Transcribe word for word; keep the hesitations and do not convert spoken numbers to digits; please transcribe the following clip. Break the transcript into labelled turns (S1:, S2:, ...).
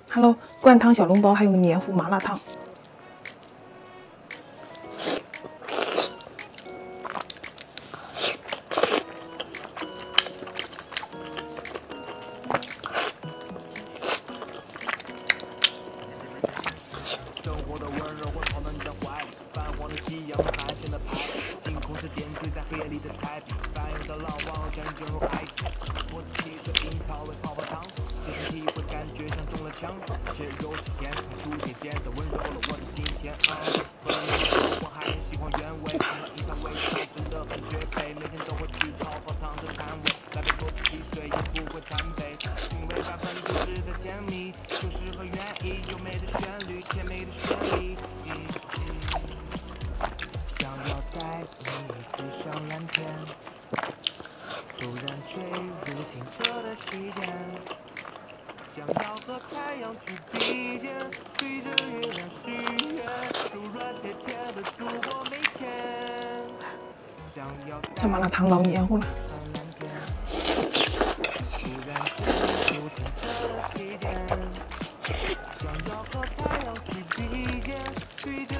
S1: Hello， 灌汤小笼包还有黏糊麻辣烫。
S2: 生活的温柔会跑到你的怀里，泛黄的夕阳，海鲜的牌，星空是点缀在黑夜里的彩笔，翻涌的浪漫将你卷入爱情。我的汽水樱桃味泡泡糖，这种体会感觉像中了枪，血肉之甜，从初见间的温柔了我的心田。啊，喝了那么多，我还是喜欢原味，尝到樱桃味道真的很绝配，每天都会去泡泡糖的摊位，来杯多的汽水也不会贪杯，因为百分之十的甜蜜就是很愿意，优美的旋律，甜美的旋律。嗯嗯，想要带你飞上蓝天，突然坠入清澈的时间，想要和太阳去比肩，对着月亮许愿，柔软贴贴的度过每天。想要
S1: 这麻辣烫老黏糊了。
S2: 突然坠入清澈的时间，想要和太阳去比肩，对着